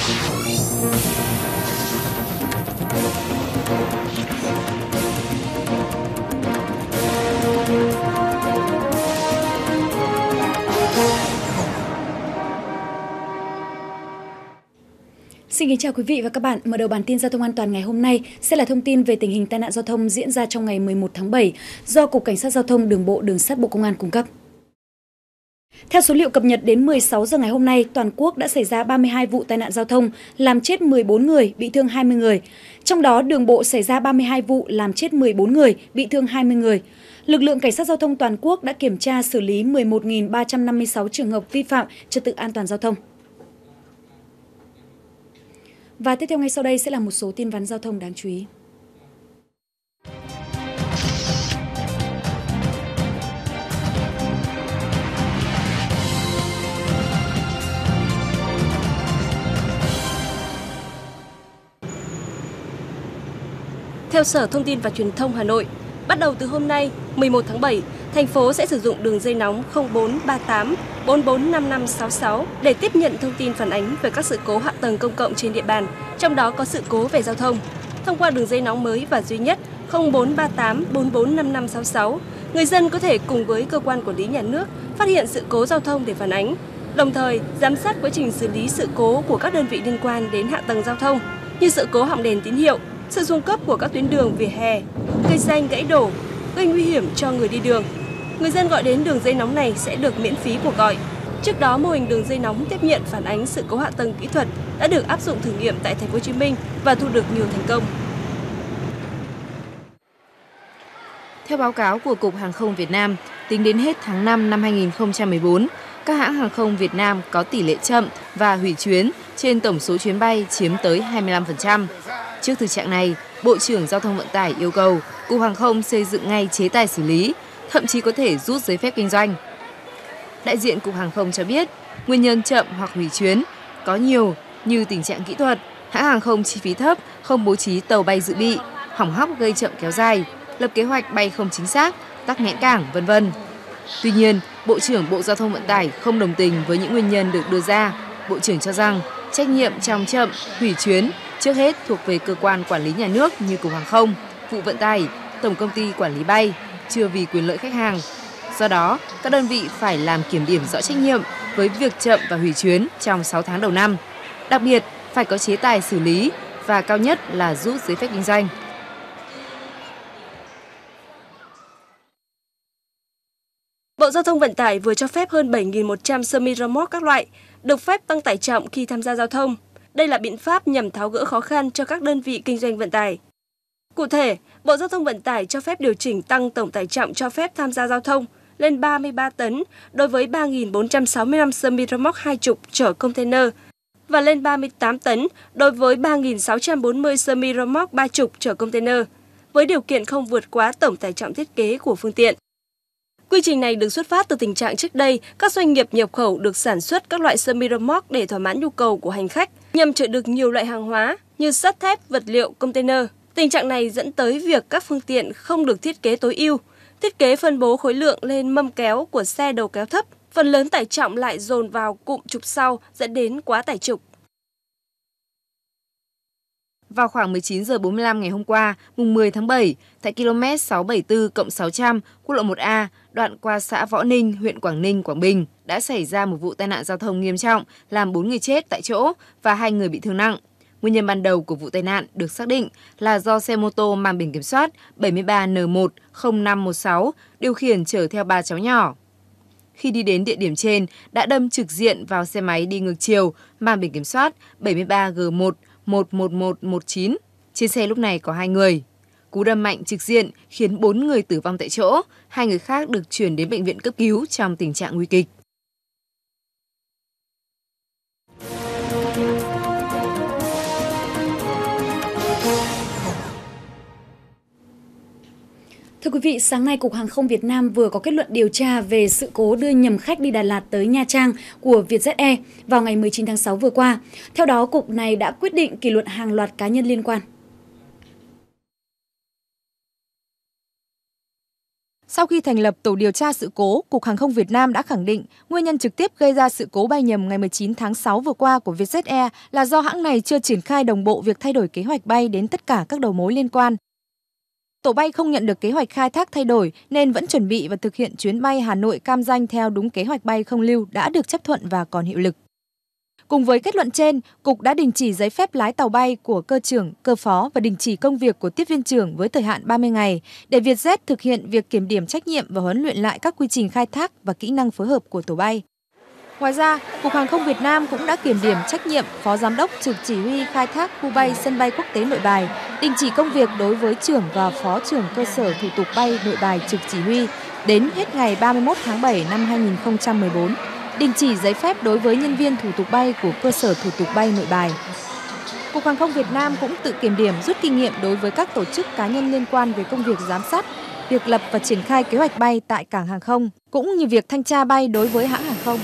Xin kính chào quý vị và các bạn. Mở đầu bản tin giao thông an toàn ngày hôm nay sẽ là thông tin về tình hình tai nạn giao thông diễn ra trong ngày 11 tháng 7 do Cục Cảnh sát Giao thông Đường bộ Đường sắt Bộ Công an cung cấp. Theo số liệu cập nhật đến 16 giờ ngày hôm nay, toàn quốc đã xảy ra 32 vụ tai nạn giao thông, làm chết 14 người, bị thương 20 người. Trong đó, đường bộ xảy ra 32 vụ, làm chết 14 người, bị thương 20 người. Lực lượng Cảnh sát Giao thông toàn quốc đã kiểm tra xử lý 11.356 trường hợp vi phạm trật tự an toàn giao thông. Và tiếp theo ngay sau đây sẽ là một số tin vắn giao thông đáng chú ý. Theo Sở Thông tin và Truyền thông Hà Nội, bắt đầu từ hôm nay, 11 tháng 7, thành phố sẽ sử dụng đường dây nóng 0438 445566 để tiếp nhận thông tin phản ánh về các sự cố hạ tầng công cộng trên địa bàn, trong đó có sự cố về giao thông. Thông qua đường dây nóng mới và duy nhất 0438 445566, người dân có thể cùng với cơ quan quản lý nhà nước phát hiện sự cố giao thông để phản ánh, đồng thời giám sát quá trình xử lý sự cố của các đơn vị liên quan đến hạ tầng giao thông như sự cố hỏng đèn tín hiệu, sự xuống cấp của các tuyến đường vỉa hè, cây xanh gãy đổ, gây nguy hiểm cho người đi đường. Người dân gọi đến đường dây nóng này sẽ được miễn phí cuộc gọi. Trước đó, mô hình đường dây nóng tiếp nhận phản ánh sự cố hạ tầng kỹ thuật đã được áp dụng thử nghiệm tại Thành phố Hồ Chí Minh và thu được nhiều thành công. Theo báo cáo của Cục Hàng không Việt Nam, tính đến hết tháng 5 năm 2014, các hãng hàng không Việt Nam có tỷ lệ chậm và hủy chuyến trên tổng số chuyến bay chiếm tới 25%. Trước thực trạng này, Bộ trưởng Giao thông Vận tải yêu cầu Cục Hàng không xây dựng ngay chế tài xử lý, thậm chí có thể rút giấy phép kinh doanh. Đại diện Cục Hàng không cho biết, nguyên nhân chậm hoặc hủy chuyến có nhiều như tình trạng kỹ thuật, hãng hàng không chi phí thấp, không bố trí tàu bay dự bị, hỏng hóc gây chậm kéo dài, lập kế hoạch bay không chính xác, tắc nghẽn cảng, v.v. Tuy nhiên, Bộ trưởng Bộ Giao thông Vận tải không đồng tình với những nguyên nhân được đưa ra. Bộ trưởng cho rằng trách nhiệm trong chậm, hủy chuyến trước hết thuộc về cơ quan quản lý nhà nước như Cục Hàng không, Vụ Vận tải, Tổng Công ty Quản lý Bay, chưa vì quyền lợi khách hàng. Do đó, các đơn vị phải làm kiểm điểm rõ trách nhiệm với việc chậm và hủy chuyến trong 6 tháng đầu năm. Đặc biệt, phải có chế tài xử lý và cao nhất là rút giấy phép kinh doanh. Bộ Giao thông Vận tải vừa cho phép hơn 7.100 semi-remote các loại được phép tăng tải trọng khi tham gia giao thông. Đây là biện pháp nhằm tháo gỡ khó khăn cho các đơn vị kinh doanh vận tải. Cụ thể, Bộ Giao thông Vận tải cho phép điều chỉnh tăng tổng tải trọng cho phép tham gia giao thông lên 33 tấn đối với 3.465 semi-remote 20 chở container và lên 38 tấn đối với 3.640 semi-remote 30 chở container, với điều kiện không vượt quá tổng tải trọng thiết kế của phương tiện. Quy trình này được xuất phát từ tình trạng trước đây, các doanh nghiệp nhập khẩu được sản xuất các loại semi-remote để thỏa mãn nhu cầu của hành khách, nhằm chở được nhiều loại hàng hóa như sắt thép, vật liệu, container. Tình trạng này dẫn tới việc các phương tiện không được thiết kế tối ưu, thiết kế phân bố khối lượng lên mâm kéo của xe đầu kéo thấp, phần lớn tải trọng lại dồn vào cụm trục sau dẫn đến quá tải trục. Vào khoảng 19 giờ 45 ngày hôm qua, mùng 10 tháng 7, tại km 674+600, quốc lộ 1A, đoạn qua xã Võ Ninh, huyện Quảng Ninh, Quảng Bình, đã xảy ra một vụ tai nạn giao thông nghiêm trọng, làm 4 người chết tại chỗ và 2 người bị thương nặng. Nguyên nhân ban đầu của vụ tai nạn được xác định là do xe mô tô mang biển kiểm soát 73N10516 điều khiển chở theo 3 cháu nhỏ. Khi đi đến địa điểm trên, đã đâm trực diện vào xe máy đi ngược chiều mang biển kiểm soát 73G1111119. Trên xe lúc này có 2 người. Cú đâm mạnh trực diện khiến 4 người tử vong tại chỗ, 2 người khác được chuyển đến bệnh viện cấp cứu trong tình trạng nguy kịch. Thưa quý vị, sáng nay Cục Hàng không Việt Nam vừa có kết luận điều tra về sự cố đưa nhầm khách đi Đà Lạt tới Nha Trang của Vietjet Air vào ngày 19 tháng 6 vừa qua. Theo đó, Cục này đã quyết định kỷ luật hàng loạt cá nhân liên quan. Sau khi thành lập tổ điều tra sự cố, Cục Hàng không Việt Nam đã khẳng định nguyên nhân trực tiếp gây ra sự cố bay nhầm ngày 19 tháng 6 vừa qua của Vietjet Air là do hãng này chưa triển khai đồng bộ việc thay đổi kế hoạch bay đến tất cả các đầu mối liên quan. Tổ bay không nhận được kế hoạch khai thác thay đổi nên vẫn chuẩn bị và thực hiện chuyến bay Hà Nội Cam Ranh theo đúng kế hoạch bay không lưu đã được chấp thuận và còn hiệu lực. Cùng với kết luận trên, Cục đã đình chỉ giấy phép lái tàu bay của cơ trưởng, cơ phó và đình chỉ công việc của tiếp viên trưởng với thời hạn 30 ngày để Vietjet thực hiện việc kiểm điểm trách nhiệm và huấn luyện lại các quy trình khai thác và kỹ năng phối hợp của tổ bay. Ngoài ra, Cục Hàng không Việt Nam cũng đã kiểm điểm trách nhiệm Phó Giám đốc trực chỉ huy khai thác khu bay sân bay quốc tế Nội Bài, đình chỉ công việc đối với trưởng và phó trưởng cơ sở thủ tục bay Nội Bài trực chỉ huy đến hết ngày 31 tháng 7 năm 2014. Đình chỉ giấy phép đối với nhân viên thủ tục bay của cơ sở thủ tục bay Nội Bài. Cục Hàng không Việt Nam cũng tự kiểm điểm rút kinh nghiệm đối với các tổ chức cá nhân liên quan về công việc giám sát, việc lập và triển khai kế hoạch bay tại cảng hàng không, cũng như việc thanh tra bay đối với hãng hàng không.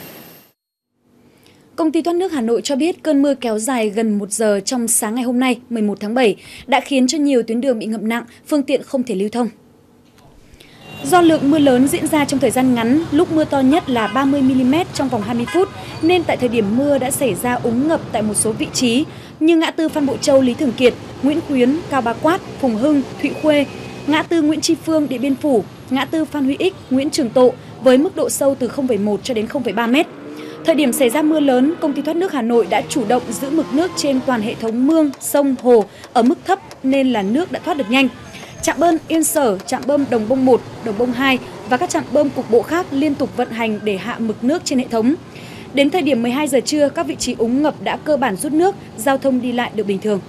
Công ty thoát nước Hà Nội cho biết cơn mưa kéo dài gần 1 giờ trong sáng ngày hôm nay, 11 tháng 7, đã khiến cho nhiều tuyến đường bị ngập nặng, phương tiện không thể lưu thông. Do lượng mưa lớn diễn ra trong thời gian ngắn, lúc mưa to nhất là 30 mm trong vòng 20 phút, nên tại thời điểm mưa đã xảy ra úng ngập tại một số vị trí như ngã tư Phan Bội Châu, Lý Thường Kiệt, Nguyễn Khuyến, Cao Bá Quát, Phùng Hưng, Thụy Khuê, ngã tư Nguyễn Tri Phương, Điện Biên Phủ, ngã tư Phan Huy Ích, Nguyễn Trường Tộ với mức độ sâu từ 0,1 cho đến 0,3 m. Thời điểm xảy ra mưa lớn, Công ty thoát nước Hà Nội đã chủ động giữ mực nước trên toàn hệ thống mương, sông, hồ ở mức thấp nên là nước đã thoát được nhanh. Trạm bơm Yên Sở, trạm bơm Đồng Bông 1, Đồng Bông 2 và các trạm bơm cục bộ khác liên tục vận hành để hạ mực nước trên hệ thống. Đến thời điểm 12 giờ trưa, các vị trí úng ngập đã cơ bản rút nước, giao thông đi lại được bình thường.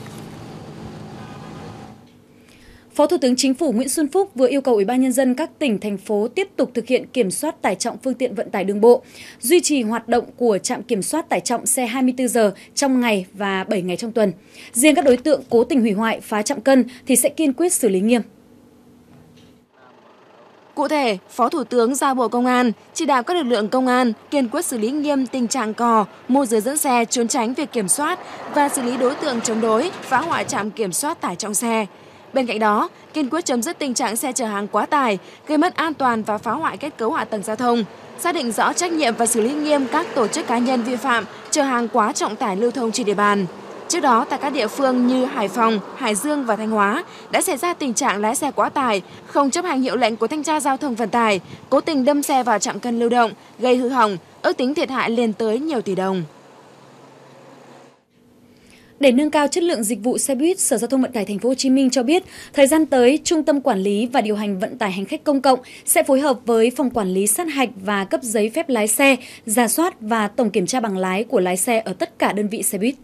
Phó Thủ tướng Chính phủ Nguyễn Xuân Phúc vừa yêu cầu Ủy ban Nhân dân các tỉnh, thành phố tiếp tục thực hiện kiểm soát tải trọng phương tiện vận tải đường bộ, duy trì hoạt động của trạm kiểm soát tải trọng xe 24 giờ trong ngày và 7 ngày trong tuần. Riêng các đối tượng cố tình hủy hoại, phá trạm cân thì sẽ kiên quyết xử lý nghiêm. Cụ thể, Phó Thủ tướng giao Bộ Công an chỉ đạo các lực lượng công an kiên quyết xử lý nghiêm tình trạng cò, môi giới dẫn xe trốn tránh việc kiểm soát và xử lý đối tượng chống đối, phá hoại trạm kiểm soát tải trọng xe. Bên cạnh đó, kiên quyết chấm dứt tình trạng xe chở hàng quá tải, gây mất an toàn và phá hoại kết cấu hạ tầng giao thông, xác định rõ trách nhiệm và xử lý nghiêm các tổ chức cá nhân vi phạm chở hàng quá trọng tải lưu thông trên địa bàn. Trước đó, tại các địa phương như Hải Phòng, Hải Dương và Thanh Hóa đã xảy ra tình trạng lái xe quá tải, không chấp hành hiệu lệnh của thanh tra giao thông vận tải, cố tình đâm xe vào trạm cân lưu động, gây hư hỏng, ước tính thiệt hại lên tới nhiều tỷ đồng. Để nâng cao chất lượng dịch vụ xe buýt, Sở Giao thông Vận tải Thành phố Hồ Chí Minh cho biết, thời gian tới, Trung tâm Quản lý và Điều hành Vận tải Hành khách Công cộng sẽ phối hợp với Phòng Quản lý sát hạch và cấp giấy phép lái xe, rà soát và tổng kiểm tra bằng lái của lái xe ở tất cả đơn vị xe buýt.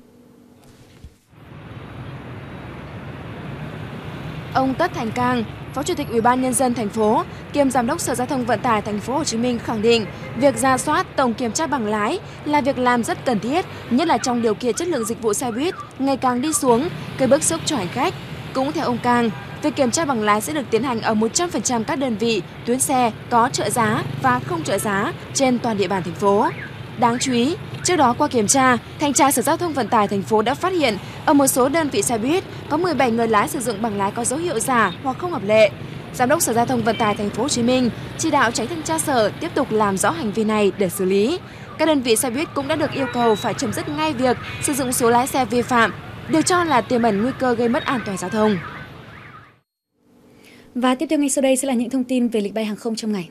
Ông Tất Thành Cang, Phó Chủ tịch Ủy ban Nhân dân thành phố, kiêm Giám đốc Sở Giao thông Vận tải Thành phố Hồ Chí Minh khẳng định, việc rà soát tổng kiểm tra bằng lái là việc làm rất cần thiết, nhất là trong điều kiện chất lượng dịch vụ xe buýt ngày càng đi xuống, gây bức xúc cho hành khách. Cũng theo ông Cang, việc kiểm tra bằng lái sẽ được tiến hành ở 100% các đơn vị, tuyến xe có trợ giá và không trợ giá trên toàn địa bàn thành phố. Đáng chú ý, trước đó qua kiểm tra, Thanh tra Sở Giao thông Vận tải thành phố đã phát hiện ở một số đơn vị xe buýt có 17 người lái sử dụng bằng lái có dấu hiệu giả hoặc không hợp lệ. Giám đốc Sở Giao thông Vận tải Thành phố Hồ Chí Minh chỉ đạo tránh thanh tra sở tiếp tục làm rõ hành vi này để xử lý. Các đơn vị xe buýt cũng đã được yêu cầu phải chấm dứt ngay việc sử dụng số lái xe vi phạm, được cho là tiềm ẩn nguy cơ gây mất an toàn giao thông. Và tiếp theo ngay sau đây sẽ là những thông tin về lịch bay hàng không trong ngày.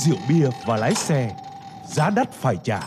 rượu bia và lái xe, giá đắt phải trả.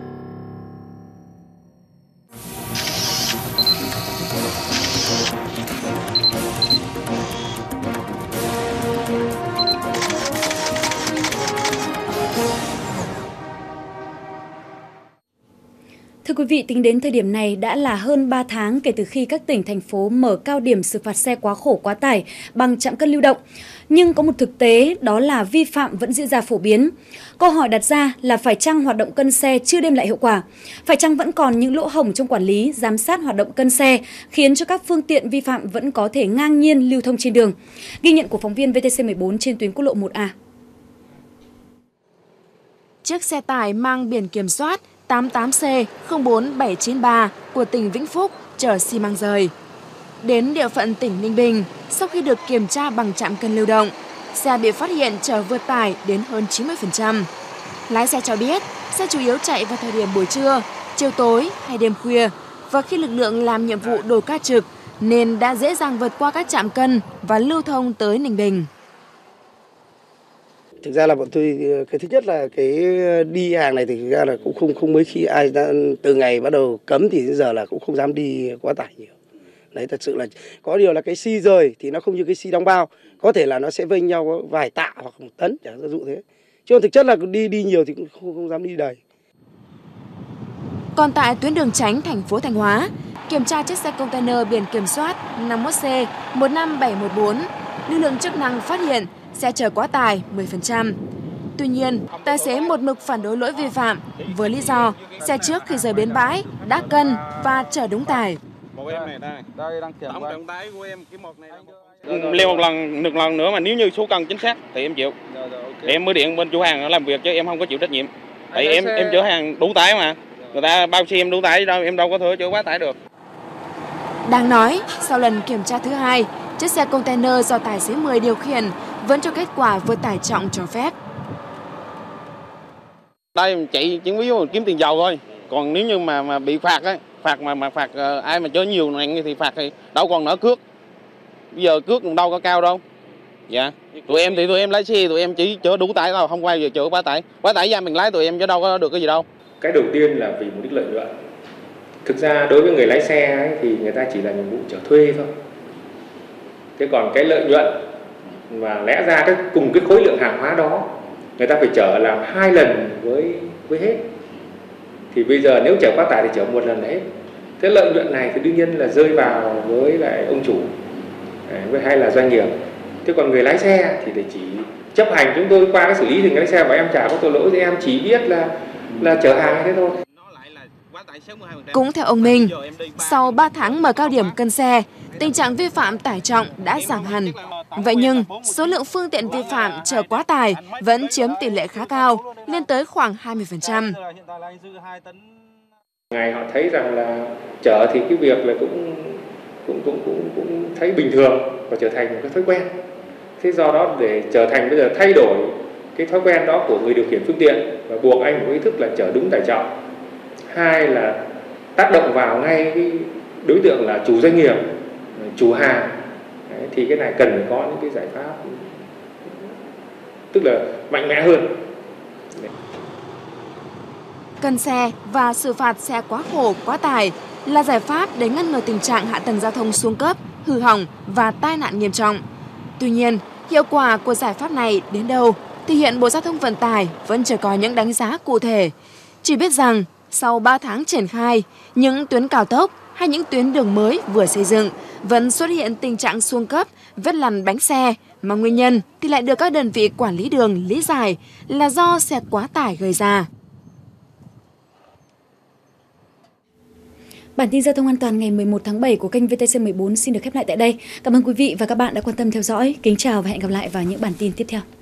Thưa quý vị, tính đến thời điểm này đã là hơn 3 tháng kể từ khi các tỉnh, thành phố mở cao điểm xử phạt xe quá khổ quá tải bằng trạm cân lưu động. Nhưng có một thực tế đó là vi phạm vẫn diễn ra phổ biến. Câu hỏi đặt ra là phải chăng hoạt động cân xe chưa đem lại hiệu quả? Phải chăng vẫn còn những lỗ hổng trong quản lý, giám sát hoạt động cân xe khiến cho các phương tiện vi phạm vẫn có thể ngang nhiên lưu thông trên đường? Ghi nhận của phóng viên VTC14 trên tuyến quốc lộ 1A. Chiếc xe tải mang biển kiểm soát 88C04793 của tỉnh Vĩnh Phúc chở xi măng rời. Đến địa phận tỉnh Ninh Bình, sau khi được kiểm tra bằng trạm cân lưu động, xe bị phát hiện chở vượt tải đến hơn 90%. Lái xe cho biết, xe chủ yếu chạy vào thời điểm buổi trưa, chiều tối hay đêm khuya và khi lực lượng làm nhiệm vụ đổi ca trực nên đã dễ dàng vượt qua các trạm cân và lưu thông tới Ninh Bình. Thực ra là bọn tôi, cái thứ nhất là cái đi hàng này thì thực ra là cũng không mấy khi ai đã, từ ngày bắt đầu cấm thì đến giờ là cũng không dám đi quá tải nhiều. Đấy, thật sự là có điều là cái xi rời thì nó không như cái xi đóng bao, có thể là nó sẽ vênh nhau vài tạ hoặc 1 tấn, chẳng dụ thế. Chứ thực chất là đi nhiều thì cũng không dám đi đầy. Còn tại tuyến đường Chánh thành phố Thanh Hóa, kiểm tra chiếc xe container biển kiểm soát 51C15714, lực lượng chức năng phát hiện xe chở quá tải 10%. Tuy nhiên, tài xế một mực phản đối lỗi vi phạm với lý do xe trước khi rời bến bãi đã cân và chở đúng tải. Lên một lần nữa mà nếu như số cân chính xác thì em chịu. Thì em mới điện bên chủ hàng làm việc chứ em không có chịu trách nhiệm. Tại em chở hàng đủ tải mà. Người ta bao xi em đủ tải đâu, em đâu có thể chở quá tải được. Đáng nói, sau lần kiểm tra thứ hai, chiếc xe container do tài xế 10 điều khiển vẫn cho kết quả vượt tải trọng cho phép. Đây chạy chỉ ví dụ kiếm tiền dầu thôi. Còn nếu như mà bị phạt ấy, phạt ai mà chở nhiều nặng thì phạt thì đâu còn nỡ cước. Bây giờ cước cũng đâu có cao đâu. Dạ. Tụi em lái xe, tụi em chỉ chở đủ tải thôi, không bao giờ chở quá tải. Quá tải ra mình lái tụi em chứ đâu có được cái gì đâu. Cái đầu tiên là vì mục đích lợi nhuận. Thực ra đối với người lái xe ấy, thì người ta chỉ là nhiệm vụ chở thuê thôi. Thế còn cái lợi nhuận mà lẽ ra cùng cái khối lượng hàng hóa đó người ta phải chở làm 2 lần với hết. Thì bây giờ nếu chở quá tải thì chở 1 lần là hết. Thế lợi nhuận này thì đương nhiên là rơi vào với lại ông chủ hay là doanh nghiệp. Thế còn người lái xe thì để chỉ chấp hành, chúng tôi qua cái xử lý thì người lái xe bảo em chả có tội lỗi thì em chỉ biết là chở hàng thế thôi. Cũng theo ông Minh, sau 3 tháng mở cao điểm cân xe, tình trạng vi phạm tải trọng đã giảm hẳn. Vậy nhưng, số lượng phương tiện vi phạm chở quá tải vẫn chiếm tỷ lệ khá cao, lên tới khoảng 20%. Ngày họ thấy rằng là chở thì cái việc là cũng thấy bình thường và trở thành một cái thói quen. Thế do đó để trở thành bây giờ thay đổi cái thói quen đó của người điều khiển phương tiện và buộc anh có ý thức là chở đúng tải trọng. 2 là tác động vào ngay cái đối tượng là chủ doanh nghiệp, chủ hàng. Đấy, thì cái này cần phải có những cái giải pháp tức là mạnh mẽ hơn. Cân xe và xử phạt xe quá khổ, quá tải là giải pháp để ngăn ngừa tình trạng hạ tầng giao thông xuống cấp, hư hỏng và tai nạn nghiêm trọng. Tuy nhiên, hiệu quả của giải pháp này đến đâu thì hiện Bộ Giao thông Vận tải vẫn chưa có những đánh giá cụ thể. Chỉ biết rằng, sau 3 tháng triển khai, những tuyến cao tốc hay những tuyến đường mới vừa xây dựng vẫn xuất hiện tình trạng xuống cấp, vết lằn bánh xe, mà nguyên nhân thì lại được các đơn vị quản lý đường lý giải là do xe quá tải gây ra. Bản tin giao thông an toàn ngày 11 tháng 7 của kênh VTC14 xin được khép lại tại đây. Cảm ơn quý vị và các bạn đã quan tâm theo dõi. Kính chào và hẹn gặp lại vào những bản tin tiếp theo.